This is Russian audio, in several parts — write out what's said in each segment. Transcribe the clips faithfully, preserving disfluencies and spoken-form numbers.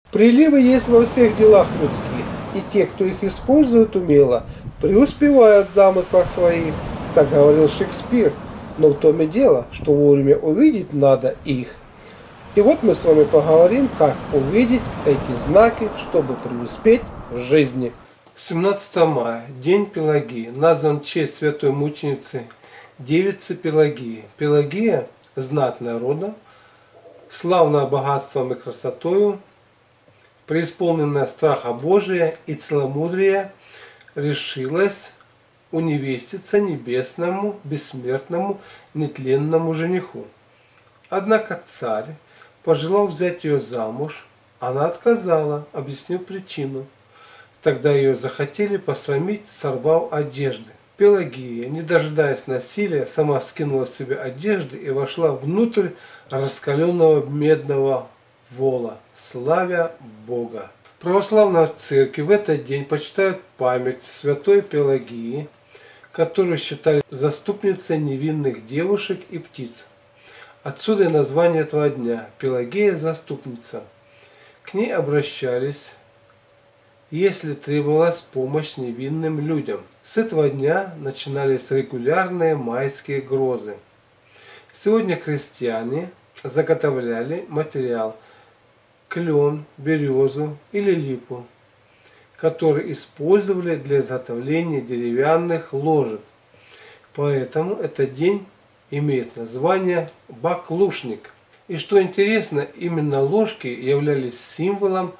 Приливы есть во всех делах людских, и те, кто их использует умело, преуспевают в замыслах своих. Так говорил Шекспир. Но в том и дело, что вовремя увидеть надо их. И вот мы с вами поговорим, как увидеть эти знаки, чтобы преуспеть в жизни. семнадцатого мая, день Пелагии, назван в честь святой мученицы девицы Пелагии. Пелагия – знатная рода, славная богатством и красотою, преисполненная страха Божия и целомудрия, решилась уневеститься небесному, бессмертному, нетленному жениху. Однако царь пожелал взять ее замуж, она отказала, объяснив причину. Тогда ее захотели посрамить, сорвав одежды. Пелагия, не дожидаясь насилия, сама скинула с себя одежды и вошла внутрь раскаленного медного вола, славя Бога. Православная церковь в этот день почитает память святой Пелагии, которую считали заступницей невинных девушек и птиц. Отсюда и название этого дня – Пелагея заступница. К ней обращались, если требовалась помощь невинным людям. С этого дня начинались регулярные майские грозы. Сегодня крестьяне заготовляли материал – клен, березу или липу, которые использовали для изготовления деревянных ложек. Поэтому этот день имеет название баклушник. И что интересно, именно ложки являлись символом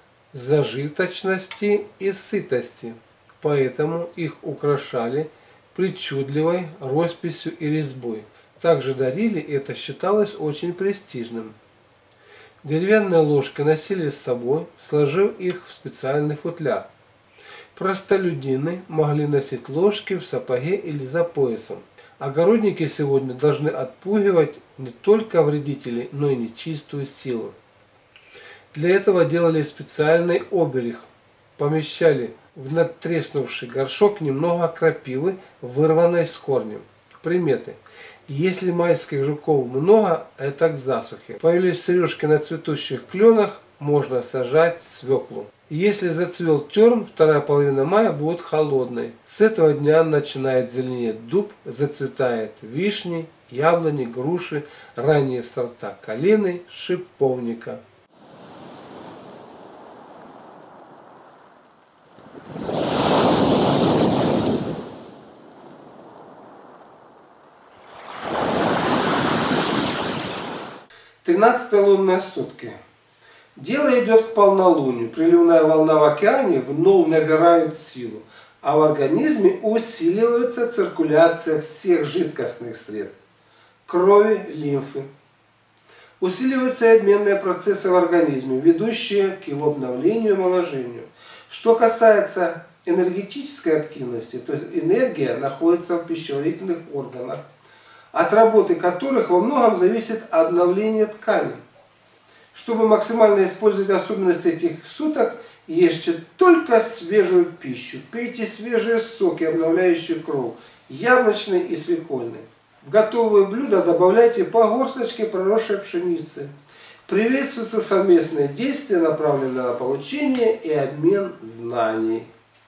зажиточности и сытости, поэтому их украшали причудливой росписью и резьбой. Также дарили, и это считалось очень престижным. Деревянные ложки носили с собой, сложив их в специальный футляр. Простолюдины могли носить ложки в сапоге или за поясом. Огородники сегодня должны отпугивать не только вредителей, но и нечистую силу. Для этого делали специальный оберег. Помещали в надтреснувший горшок немного крапивы, вырванной с корнем. Приметы. Если майских жуков много, это к засухе. Появились сережки на цветущих кленах, можно сажать свеклу. Если зацвел терн, вторая половина мая будет холодной. С этого дня начинает зеленеть дуб, зацветает вишни, яблони, груши, ранние сорта калины, шиповника. тринадцатые лунные сутки. Дело идет к полнолунию. Приливная волна в океане вновь набирает силу, а в организме усиливается циркуляция всех жидкостных сред – крови, лимфы. Усиливаются и обменные процессы в организме, ведущие к его обновлению и омоложению. Что касается энергетической активности, то есть энергия находится в пищеварительных органах, от работы которых во многом зависит обновление тканей. Чтобы максимально использовать особенности этих суток, ешьте только свежую пищу. Пейте свежие соки, обновляющие кровь, яблочный и свекольный. В готовые блюда добавляйте по горсточке проросшей пшеницы. Приветствуются совместные действия, направленные на получение и обмен знаний.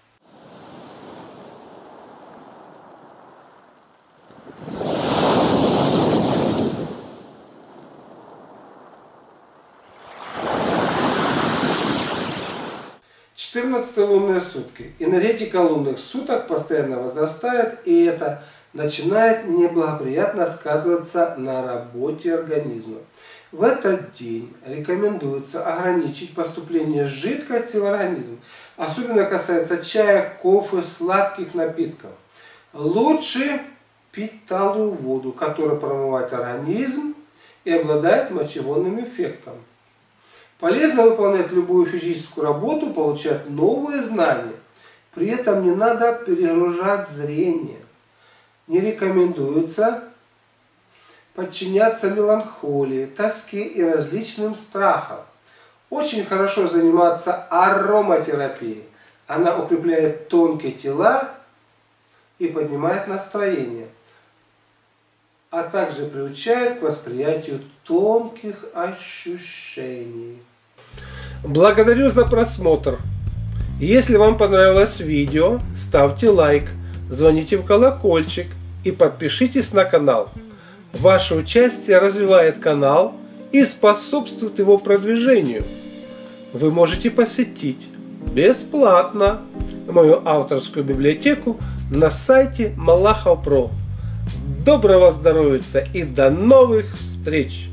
четырнадцатые лунные сутки. Энергетика лунных суток постоянно возрастает, и это начинает неблагоприятно сказываться на работе организма. В этот день рекомендуется ограничить поступление жидкости в организм. Особенно касается чая, кофе, сладких напитков. Лучше пить талую воду, которая промывает организм и обладает мочегонным эффектом. Полезно выполнять любую физическую работу, получать новые знания. При этом не надо перегружать зрение. Не рекомендуется подчиняться меланхолии, тоске и различным страхам. Очень хорошо заниматься ароматерапией. Она укрепляет тонкие тела и поднимает настроение, а также приучает к восприятию тонких ощущений. Благодарю за просмотр. Если вам понравилось видео, ставьте лайк, звоните в колокольчик и подпишитесь на канал. Ваше участие развивает канал и способствует его продвижению. Вы можете посетить бесплатно мою авторскую библиотеку на сайте Малахов точка про. Доброго здоровья и до новых встреч!